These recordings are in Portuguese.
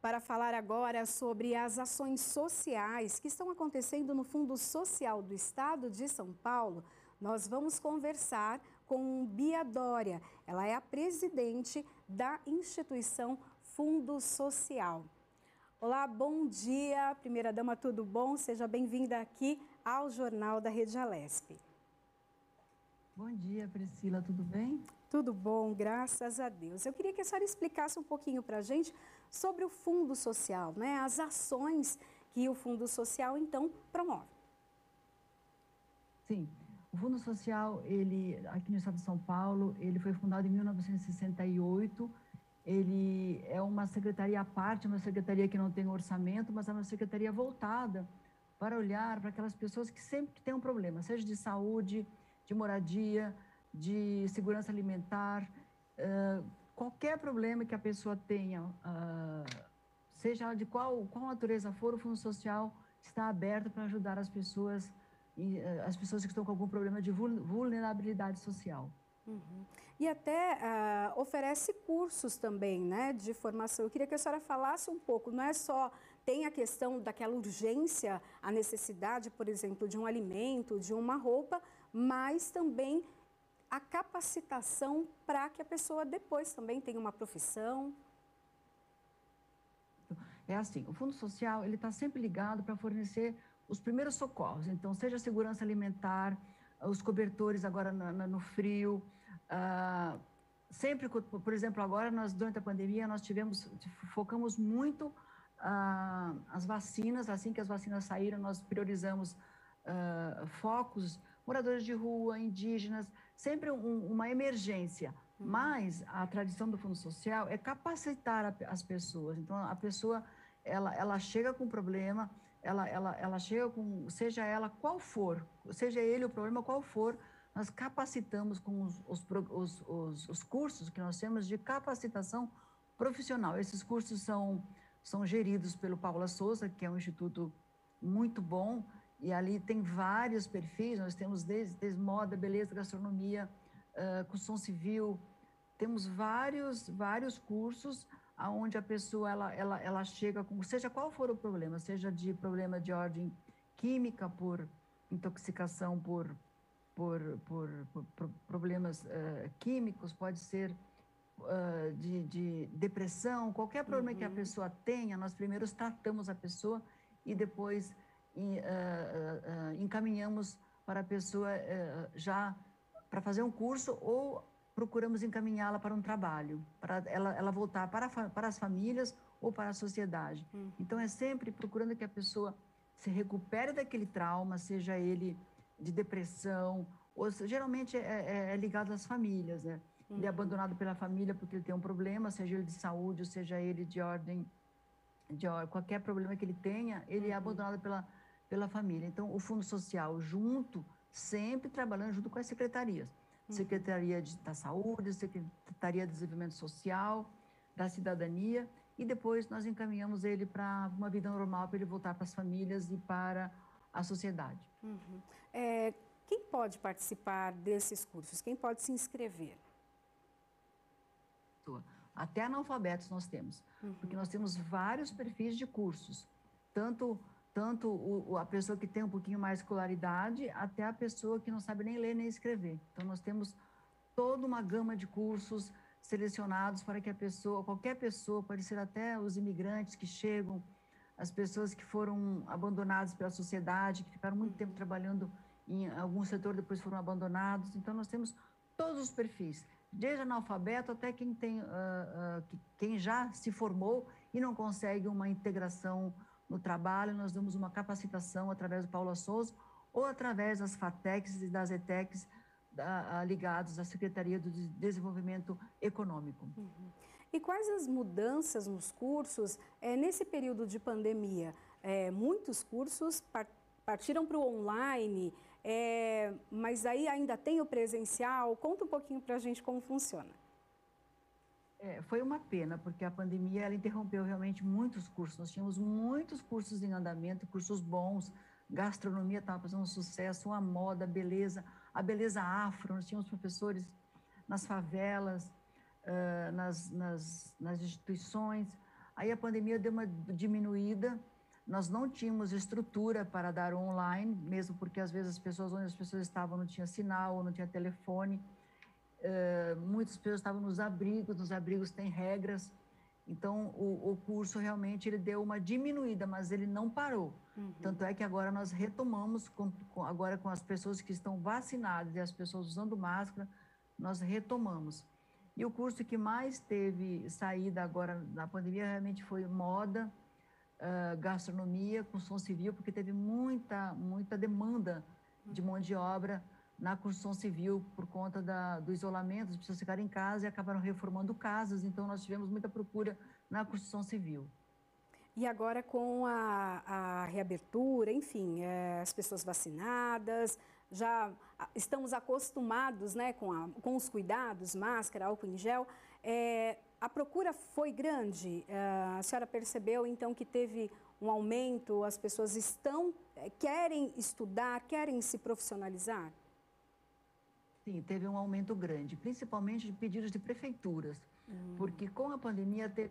para falar agora sobre as ações sociais que estão acontecendo no Fundo Social do Estado de São Paulo. Nós vamos conversar com Bia Dória. Ela é a presidente da instituição Fundo Social. Olá, bom dia, primeira-dama, tudo bom? Seja bem-vinda aqui ao Jornal da Rede Alesp. Bom dia, Priscila, tudo bem? Tudo bom, graças a Deus. Eu queria que a senhora explicasse um pouquinho para a gente sobre o Fundo Social, né? As ações que o Fundo Social, então, promove. Sim, o Fundo Social, ele, aqui no estado de São Paulo, ele foi fundado em 1968, ele é uma secretaria à parte, uma secretaria que não tem orçamento, mas é uma secretaria voltada para olhar para aquelas pessoas que sempre têm um problema, seja de saúde, de moradia, de segurança alimentar, qualquer problema que a pessoa tenha, seja ela de qual natureza for, o Fundo Social está aberto para ajudar as pessoas que estão com algum problema de vulnerabilidade social. Uhum. E até oferece cursos também, né, de formação. Eu queria que a senhora falasse um pouco, não é só, tem a questão daquela urgência, a necessidade, por exemplo, de um alimento, de uma roupa, mas também a capacitação para que a pessoa depois também tenha uma profissão. É assim, o Fundo Social, ele está sempre ligado para fornecer os primeiros socorros, então, seja a segurança alimentar, os cobertores agora no frio, sempre, por exemplo, agora, durante a pandemia, focamos muito as vacinas, assim que as vacinas saíram, nós priorizamos focos, moradores de rua, indígenas, sempre uma emergência. Mas a tradição do Fundo Social é capacitar as pessoas. Então, a pessoa, ela chega com problema, ela chega com, seja ela qual for, seja ele o problema qual for, nós capacitamos com os cursos que nós temos de capacitação profissional. Esses cursos são geridos pelo Paula Souza, que é um instituto muito bom, e ali tem vários perfis, nós temos desde moda, beleza, gastronomia, construção civil, temos vários cursos onde a pessoa ela chega com, seja qual for o problema, seja de problema de ordem química, por intoxicação por problemas químicos, pode ser de depressão, qualquer problema que a pessoa tenha, nós primeiro tratamos a pessoa e depois encaminhamos para a pessoa já para fazer um curso ou procuramos encaminhá-la para um trabalho, para ela voltar para as famílias ou para a sociedade. Então, é sempre procurando que a pessoa se recupere daquele trauma, seja ele de depressão, ou geralmente é ligado às famílias, né? Ele é abandonado pela família porque ele tem um problema, seja ele de saúde, ou seja ele de ordem, qualquer problema que ele tenha, ele é abandonado pela família. Então, o Fundo Social, sempre trabalhando junto com as secretarias. Secretaria da Saúde, Secretaria de Desenvolvimento Social, da Cidadania, e depois nós encaminhamos ele para uma vida normal, para ele voltar para as famílias e para a sociedade. Quem pode participar desses cursos? Quem pode se inscrever? Até analfabetos nós temos, porque nós temos vários perfis de cursos, tanto a pessoa que tem um pouquinho mais de escolaridade, até a pessoa que não sabe nem ler nem escrever. Então, nós temos toda uma gama de cursos selecionados para que qualquer pessoa, pode ser até os imigrantes que chegam, as pessoas que foram abandonadas pela sociedade, que ficaram muito tempo trabalhando em algum setor, depois foram abandonados. Então, nós temos todos os perfis, desde analfabeto até quem já se formou e não consegue uma integração no trabalho. Nós damos uma capacitação através do Paula Souza ou através das FATECs e das ETECs ligados à Secretaria do Desenvolvimento Econômico. E quais as mudanças nos cursos nesse período de pandemia? Muitos cursos partiram para o online, mas aí ainda tem o presencial. Conta um pouquinho para a gente como funciona. Foi uma pena, porque a pandemia ela interrompeu realmente muitos cursos. Nós tínhamos muitos cursos em andamento, cursos bons, gastronomia estava fazendo um sucesso, a moda, a beleza afro. Nós tínhamos professores nas favelas, nas instituições, Aí a pandemia deu uma diminuída, nós não tínhamos estrutura para dar online, mesmo porque às vezes onde as pessoas estavam não tinha sinal, ou não tinha telefone. Muitas pessoas estavam nos abrigos tem regras. Então, o curso realmente ele deu uma diminuída, mas ele não parou. Tanto é que agora nós retomamos, agora com as pessoas que estão vacinadas e as pessoas usando máscara, nós retomamos. E o curso que mais teve saída agora na pandemia realmente foi moda, gastronomia, construção civil, porque teve muita demanda de mão de obra na construção civil por conta do isolamento, as pessoas ficaram em casa e acabaram reformando casas, então nós tivemos muita procura na construção civil. E agora com a reabertura, enfim, as pessoas vacinadas, já estamos acostumados, né, com os cuidados, máscara, álcool em gel, a procura foi grande? A senhora percebeu, então, que teve um aumento, as pessoas querem estudar, querem se profissionalizar? Sim, teve um aumento grande, principalmente de pedidos de prefeituras, porque com a pandemia teve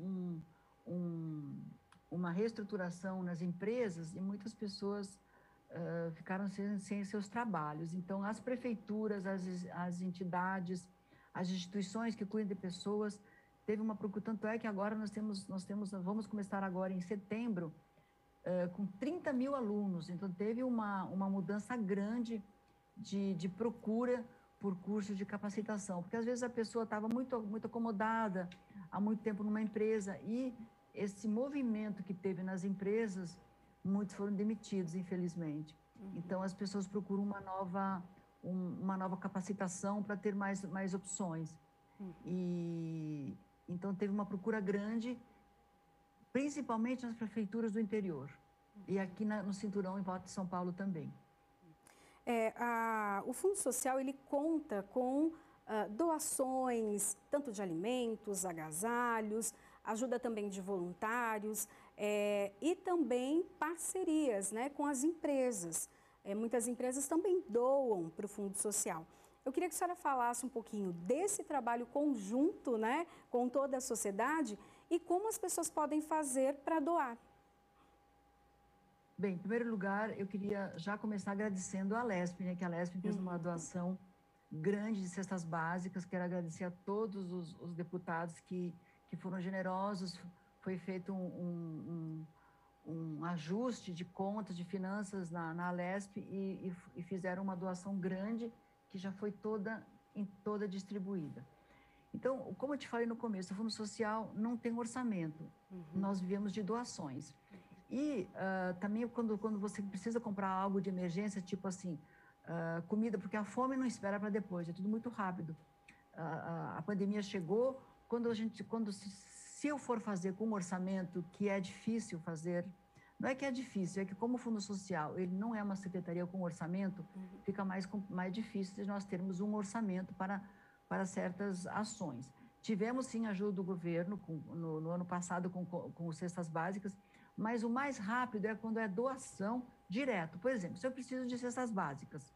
uma reestruturação nas empresas e muitas pessoas ficaram sem seus trabalhos. Então, as prefeituras, as entidades, as instituições que cuidam de pessoas, teve uma procura, tanto é que agora nós vamos começar agora em setembro, com 30 mil alunos, então teve uma mudança grande de procura por cursos de capacitação, porque às vezes a pessoa estava muito acomodada há muito tempo numa empresa e esse movimento que teve nas empresas, muitos foram demitidos, infelizmente. Então as pessoas procuram uma nova capacitação para ter mais opções. E então teve uma procura grande, principalmente nas prefeituras do interior e aqui no cinturão em volta de São Paulo também. O Fundo Social ele conta com doações, tanto de alimentos, agasalhos, ajuda também de voluntários e também parcerias, né, com as empresas. Muitas empresas também doam para o Fundo Social. Eu queria que a senhora falasse um pouquinho desse trabalho conjunto, né, com toda a sociedade e como as pessoas podem fazer para doar. Bem, em primeiro lugar, eu queria já começar agradecendo a Alesp, né, que a Alesp fez uma doação grande de cestas básicas. Quero agradecer a todos os deputados que foram generosos. Foi feito um ajuste de contas, de finanças na Alesp e fizeram uma doação grande que já foi toda distribuída. Então, como eu te falei no começo, o Fundo Social não tem orçamento. Nós vivemos de doações. E também quando você precisa comprar algo de emergência, tipo assim, comida, porque a fome não espera para depois, é tudo muito rápido. A pandemia chegou, se eu for fazer com um orçamento que é difícil fazer, não é que é difícil, é que como o Fundo Social, ele não é uma secretaria com orçamento, fica mais difícil de nós termos um orçamento para certas ações. Tivemos sim ajuda do governo no ano passado com cestas básicas, mas o mais rápido é quando é doação direto. Por exemplo, se eu preciso de cestas básicas,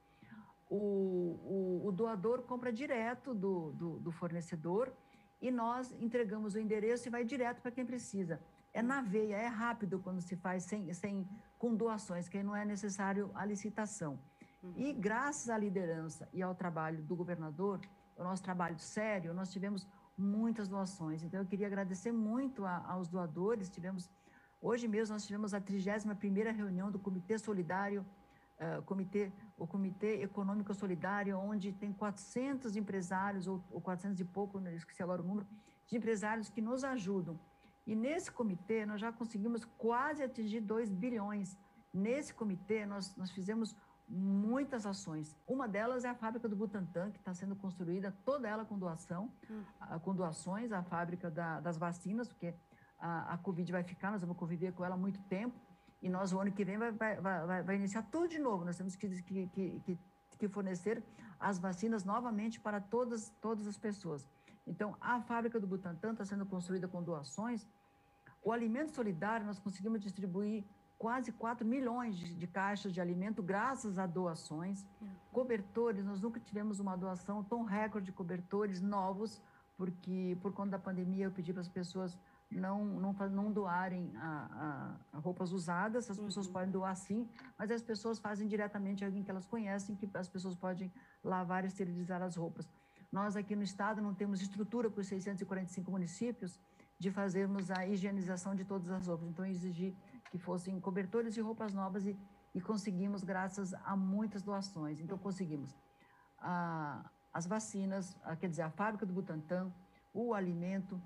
o doador compra direto do fornecedor e nós entregamos o endereço e vai direto para quem precisa. É na veia, é rápido quando se faz com doações, que aí não é necessário a licitação. E graças à liderança e ao trabalho do governador, o nosso trabalho sério, nós tivemos muitas doações. Então, eu queria agradecer muito aos doadores. Hoje mesmo nós tivemos a 31ª reunião do Comitê Solidário, o Comitê Econômico Solidário, onde tem 400 empresários, ou 400 e pouco, não esqueci agora o número, de empresários que nos ajudam. E nesse comitê nós já conseguimos quase atingir 2 bilhões. Nesse comitê nós fizemos muitas ações. Uma delas é a fábrica do Butantan, que está sendo construída, toda ela com doações, a fábrica das vacinas, porque a Covid vai ficar, nós vamos conviver com ela há muito tempo, e nós, o ano que vem, vai iniciar tudo de novo. Nós temos que fornecer as vacinas novamente para todas as pessoas. Então, a fábrica do Butantan está sendo construída com doações. O alimento solidário, nós conseguimos distribuir quase 4 milhões de caixas de alimento graças a doações. Cobertores, nós nunca tivemos uma doação tão recorde de cobertores novos porque por conta da pandemia eu pedi para as pessoas não doarem roupas usadas. As pessoas podem doar sim, mas as pessoas fazem diretamente alguém que elas conhecem, que as pessoas podem lavar e esterilizar as roupas. Nós aqui no estado não temos estrutura para os 645 municípios de fazermos a higienização de todas as roupas. Então, eu exigi que fossem cobertores de roupas novas e conseguimos graças a muitas doações. Então, conseguimos as vacinas, quer dizer, a fábrica do Butantan, o alimento,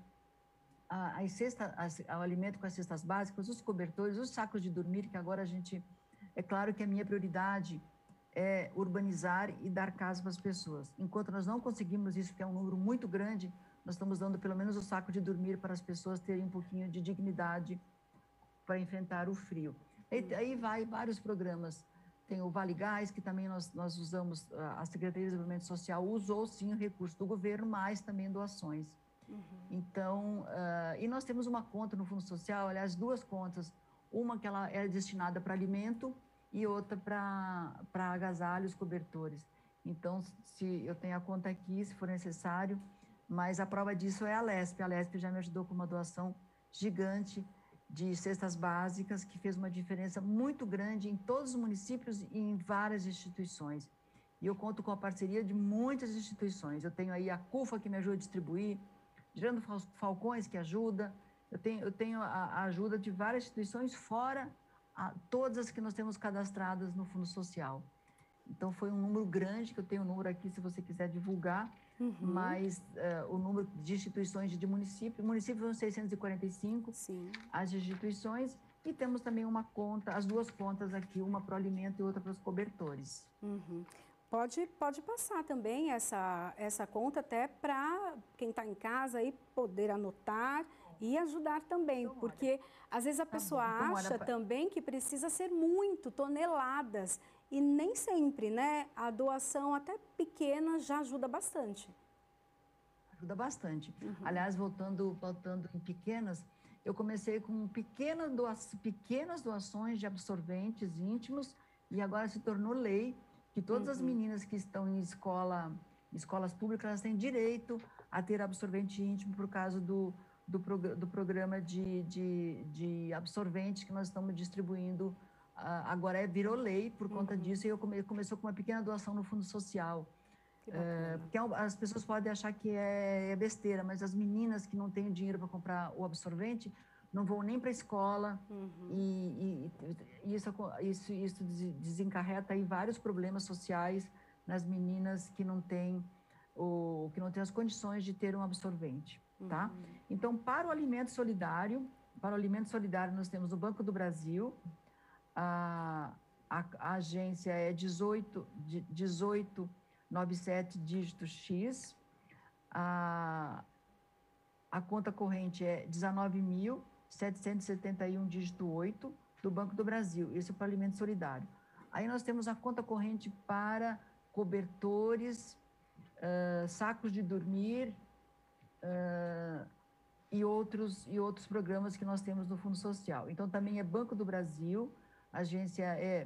o alimento com as cestas básicas, os cobertores, os sacos de dormir, que agora a gente... É claro que a minha prioridade é urbanizar e dar casa para as pessoas. Enquanto nós não conseguimos isso, que é um número muito grande, nós estamos dando pelo menos o saco de dormir para as pessoas terem um pouquinho de dignidade para enfrentar o frio. Aí vai vários programas. Tem o Vale Gás, que também nós usamos, a Secretaria de Desenvolvimento Social usou sim o recurso do governo, mas também doações. Então, e nós temos uma conta no Fundo Social, aliás, duas contas, uma que ela é destinada para alimento e outra para agasalhos, cobertores. Então, se eu tenho a conta aqui, se for necessário, mas a prova disso é a Lesp. A Lesp já me ajudou com uma doação gigante de cestas básicas, que fez uma diferença muito grande em todos os municípios e em várias instituições. E eu conto com a parceria de muitas instituições. Eu tenho aí a CUFA, que me ajuda a distribuir, Gerando Falcões, que ajuda. Eu tenho a ajuda de várias instituições, fora todas as que nós temos cadastradas no Fundo Social. Então, foi um número grande, que eu tenho um número aqui, se você quiser divulgar, mas o número de instituições de município são 645, sim, as instituições, e temos também uma conta, as duas contas aqui, uma para o alimento e outra para os cobertores. Pode passar também essa conta até para quem está em casa aí poder anotar e ajudar também, Então, porque às vezes a pessoa acha também que precisa ser muito, toneladas, e nem sempre, né? A doação até pequena já ajuda bastante. Ajuda bastante. Aliás, voltando em pequenas, eu comecei com pequenas doações de absorventes íntimos e agora se tornou lei que todas as meninas que estão em escolas públicas, elas têm direito a ter absorvente íntimo por causa do programa de absorvente que nós estamos distribuindo. Agora virou lei por conta disso, e começou com uma pequena doação no Fundo Social. Porque as pessoas podem achar que é besteira, mas as meninas que não têm dinheiro para comprar o absorvente não vão nem para a escola, e isso desencarreta aí vários problemas sociais nas meninas que não têm as condições de ter um absorvente, tá? Então, para o alimento solidário, nós temos o Banco do Brasil, a agência é 1897 dígito X, a conta corrente é 19.771 dígito 8 do Banco do Brasil, isso é para o alimento solidário. Aí nós temos a conta corrente para cobertores, sacos de dormir e outros programas que nós temos no Fundo Social. Então, também é Banco do Brasil, a agência é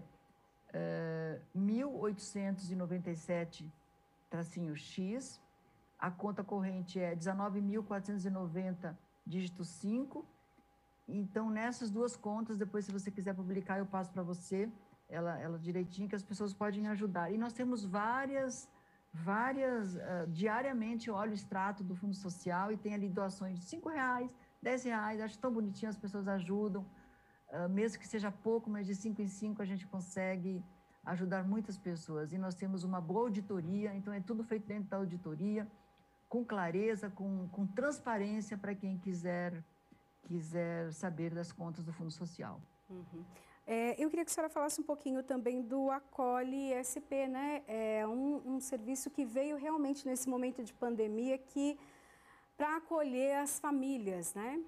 1897-X, a conta corrente é 19.490, dígito 5. Então, nessas duas contas, depois, se você quiser publicar, eu passo para você, ela direitinho, que as pessoas podem ajudar. E nós temos várias diariamente eu olho o extrato do Fundo Social e tem ali doações de R$5, R$10, acho tão bonitinho, as pessoas ajudam. Mesmo que seja pouco, mas de 5 em 5 a gente consegue ajudar muitas pessoas. E nós temos uma boa auditoria, então é tudo feito dentro da auditoria, com clareza, com transparência para quem quiser saber das contas do Fundo Social. Eu queria que a senhora falasse um pouquinho também do Acolhe SP, né? É um serviço que veio realmente nesse momento de pandemia para acolher as famílias, né?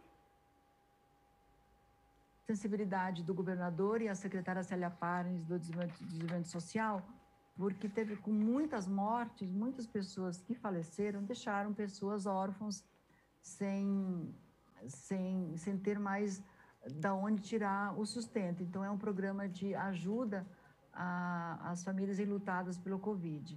Sensibilidade do governador e a secretária Célia Parens do Desenvolvimento Social, porque teve com muitas mortes, muitas pessoas que faleceram, deixaram pessoas órfãos sem ter mais da onde tirar o sustento. Então, é um programa de ajuda às famílias enlutadas pelo Covid.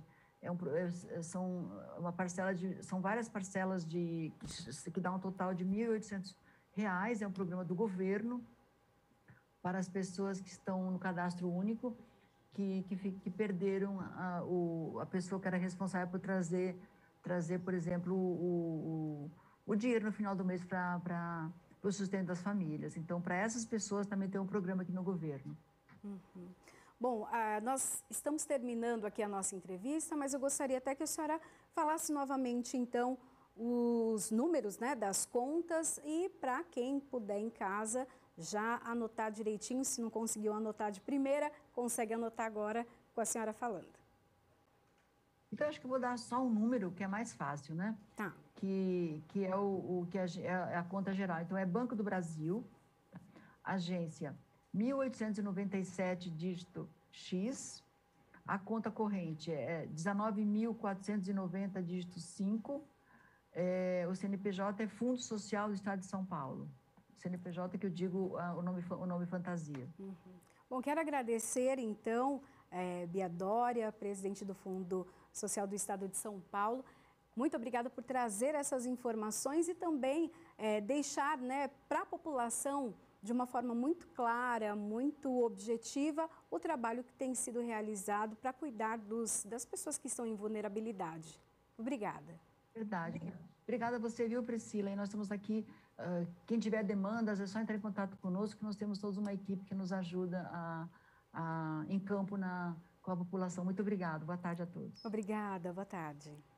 são uma parcela são várias parcelas que dá um total de R$ 1.800. É um programa do governo para as pessoas que estão no cadastro único, que perderam a pessoa que era responsável por trazer, por exemplo, o dinheiro no final do mês para o sustento das famílias. Então, para essas pessoas também tem um programa aqui no governo. Uhum. Bom, nós estamos terminando aqui a nossa entrevista, mas eu gostaria até que a senhora falasse novamente, então, os números, né, das contas e para quem puder em casa já anotar direitinho, se não conseguiu anotar de primeira, consegue anotar agora com a senhora falando. Então, acho que eu vou dar só um número que é mais fácil, né? Tá. Que é a conta geral. Então, é Banco do Brasil, agência 1897, dígito X. A conta corrente é 19.490, dígito 5. O CNPJ é Fundo Social do Estado de São Paulo. CNPJ que eu digo o nome fantasia. Uhum. Bom, quero agradecer, então, Bia Dória, presidente do Fundo Social do Estado de São Paulo. Muito obrigada por trazer essas informações e também deixar, né, para a população, de uma forma muito clara, muito objetiva, o trabalho que tem sido realizado para cuidar das pessoas que estão em vulnerabilidade. Obrigada. Verdade. Obrigada a você, viu, Priscila? E nós estamos aqui, quem tiver demandas, é só entrar em contato conosco, que nós temos toda uma equipe que nos ajuda em campo com a população. Muito obrigada. Boa tarde a todos. Obrigada. Boa tarde.